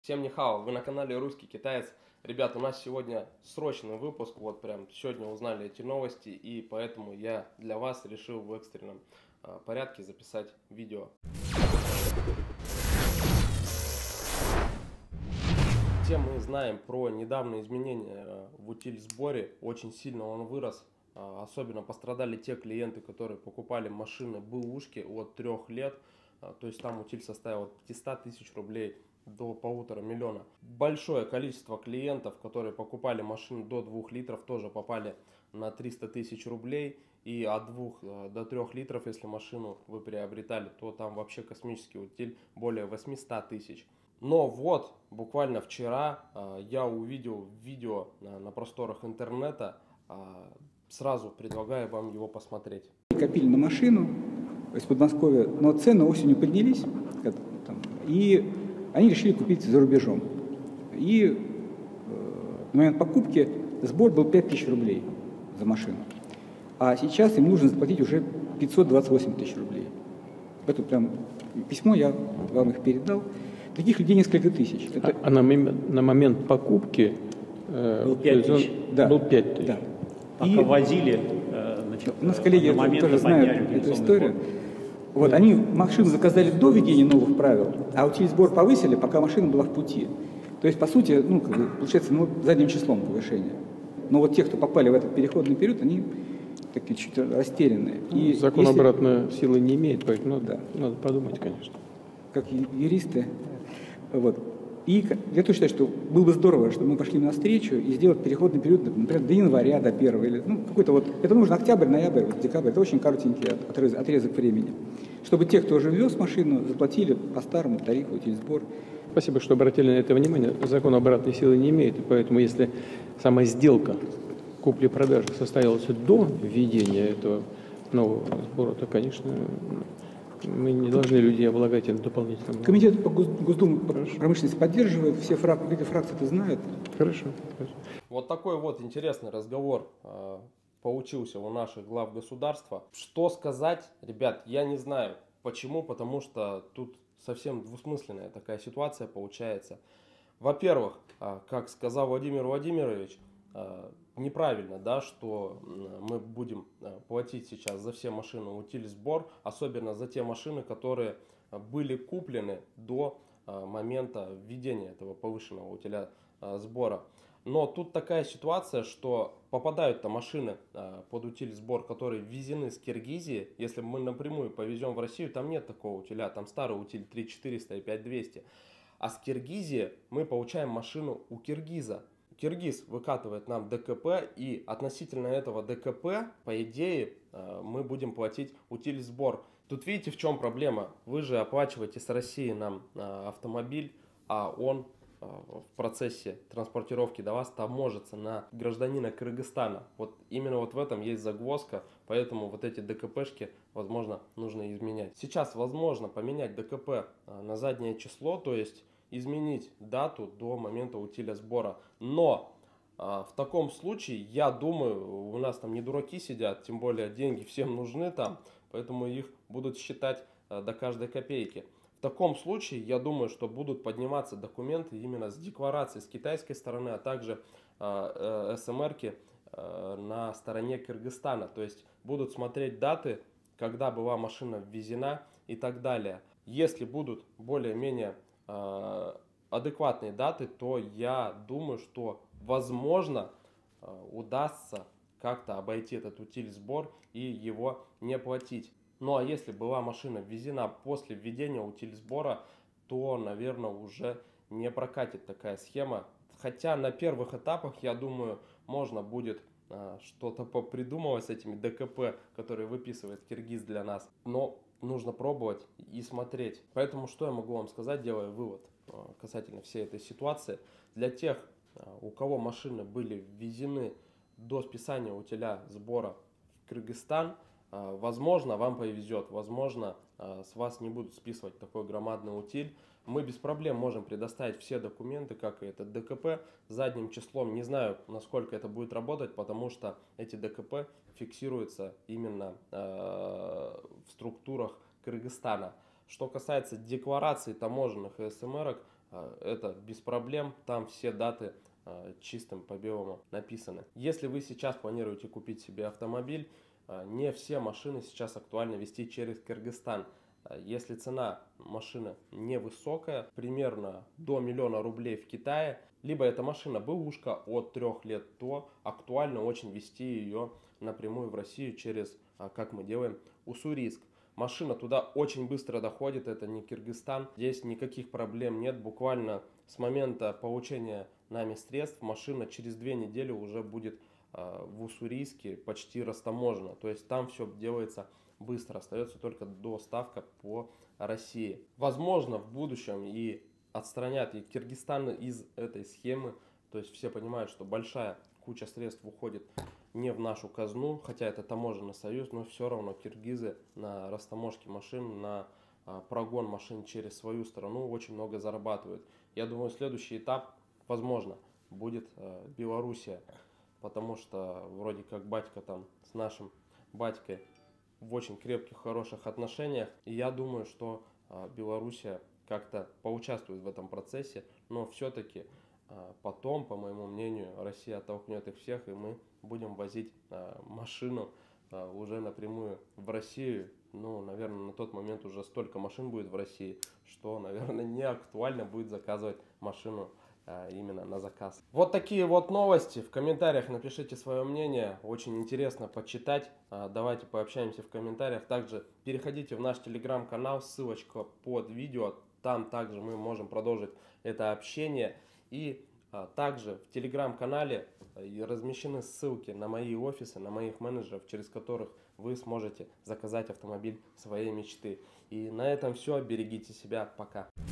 Всем нихао, вы на канале Русский Китаец. Ребят, у нас сегодня срочный выпуск, вот прям сегодня узнали эти новости, и поэтому я для вас решил в экстренном порядке записать видео. Все мы знаем про недавние изменения в утиль-сборе, очень сильно он вырос. Особенно пострадали те клиенты, которые покупали машины бэушки от 3 лет, то есть там утиль составил от 500 тысяч рублей до 1,5 миллиона. Большое количество клиентов, которые покупали машины до 2 литров, тоже попали на 300 тысяч рублей. И от 2 до 3 литров, если машину вы приобретали, то там вообще космический утиль более 800 тысяч. Но вот, буквально вчера я увидел видео на просторах интернета, сразу предлагаю вам его посмотреть. Копили на машину из Подмосковья, но цены осенью поднялись, и они решили купить за рубежом. И в момент покупки сбор был 5000 рублей за машину. А сейчас им нужно заплатить уже 528 тысяч рублей. Это прям письмо, я вам их передал. Таких людей несколько тысяч. А на момент покупки был 5 тысяч. Да. Был 5 тысяч. Да. Пока возили, у нас коллеги тоже знают эту историю. Вот, они машину заказали до введения новых правил, а утиль-сбор повысили, пока машина была в пути. То есть, по сути, получается, задним числом повышение. Но вот те, кто попали в этот переходный период, они такие чуть растерянные. И закон обратной силы не имеет, поэтому надо подумать, конечно. Как юристы. Вот. И я тоже считаю, что было бы здорово, чтобы мы пошли навстречу и сделать переходный период, например, до января, до 1 или какой-то вот. Это нужно октябрь, ноябрь, декабрь. Это очень коротенький отрезок времени. Чтобы те, кто уже вез машину, заплатили по старому тарифу утиль-сбор. Спасибо, что обратили на это внимание. Закон обратной силы не имеет, и поэтому если сама сделка купли-продажи состоялась до введения этого нового сбора, то, конечно, мы не должны людей облагать этим дополнительным. Комитет по Госдуму промышленности поддерживает, все фракции это знают. Хорошо. Вот такой вот интересный разговор получился у наших глав государства. Что сказать, ребят, я не знаю. Почему? Потому что тут совсем двусмысленная такая ситуация получается. Во-первых, как сказал Владимир Владимирович, неправильно, да, что мы будем платить сейчас за все машины утиль-сбор, особенно за те машины, которые были куплены до момента введения этого повышенного утиля-сбора. Но тут такая ситуация, что попадают-то машины под утиль-сбор, которые ввезены с Киргизии. Если мы напрямую повезем в Россию, там нет такого утиля, там старый утиль 3400 и 5200. А с Киргизии мы получаем машину у киргиза. Киргиз выкатывает нам ДКП, и относительно этого ДКП, по идее, мы будем платить утиль-сбор. Тут видите, в чем проблема? Вы же оплачиваете с России нам автомобиль, а он в процессе транспортировки до вас таможится на гражданина Кыргызстана. Вот именно вот в этом есть загвоздка, поэтому вот эти ДКПшки, возможно, нужно изменять. Сейчас возможно поменять ДКП на заднее число, то есть изменить дату до момента утиля-сбора. Но в таком случае, я думаю, у нас там не дураки сидят, тем более деньги всем нужны там, поэтому их будут считать до каждой копейки. В таком случае, я думаю, что будут подниматься документы именно с декларацией с китайской стороны, а также СМРки на стороне Кыргызстана. То есть будут смотреть даты, когда была машина ввезена и так далее. Если будут более-менее адекватные даты, то я думаю, что возможно удастся как-то обойти этот утиль-сбор и его не платить. Ну а если была машина ввезена после введения утиль-сбора, то, наверное, уже не прокатит такая схема. Хотя на первых этапах, я думаю, можно будет что-то попридумывать с этими ДКП, которые выписывает киргиз для нас. Но нужно пробовать и смотреть. Поэтому что я могу вам сказать, делая вывод касательно всей этой ситуации. Для тех, у кого машины были ввезены до списания утиля-сбора в Кыргызстан, возможно, вам повезет, возможно, с вас не будут списывать такой громадный утиль. Мы без проблем можем предоставить все документы, как и этот ДКП, задним числом. Не знаю, насколько это будет работать, потому что эти ДКП фиксируются именно в структурах Кыргызстана. Что касается деклараций таможенных и СМРок, это без проблем, там все даты чистым по белому написаны. Если вы сейчас планируете купить себе автомобиль, не все машины сейчас актуально везти через Кыргызстан. Если цена машины невысокая, примерно до 1 000 000 рублей в Китае, либо эта машина бэушка от 3 лет, то актуально очень везти ее напрямую в Россию через, как мы делаем, Уссурийск. Машина туда очень быстро доходит, это не Кыргызстан, здесь никаких проблем нет, буквально с момента получения нами средств машина через 2 недели уже будет в Уссурийске почти растаможена, то есть там все делается быстро, остается только доставка по России. Возможно, в будущем и отстранят и Кыргызстан из этой схемы, то есть все понимают, что большая куча средств уходит не в нашу казну, хотя это таможенный союз, но все равно киргизы на растаможке машин, на прогон машин через свою страну очень много зарабатывают. Я думаю, следующий этап, возможно, будет Белоруссия, потому что вроде как батька там с нашим батькой в очень крепких, хороших отношениях. И я думаю, что Белоруссия как-то поучаствует в этом процессе, но все-таки потом, по моему мнению, Россия оттолкнет их всех, и мы будем возить машину уже напрямую в Россию. Ну, наверное, на тот момент уже столько машин будет в России, что, наверное, не актуально будет заказывать машину именно на заказ. Вот такие вот новости. В комментариях напишите свое мнение. Очень интересно почитать. Давайте пообщаемся в комментариях. Также переходите в наш телеграм-канал. Ссылочка под видео. Там также мы можем продолжить это общение. И также в телеграм-канале размещены ссылки на мои офисы, на моих менеджеров, через которых вы сможете заказать автомобиль своей мечты. И на этом все. Берегите себя. Пока.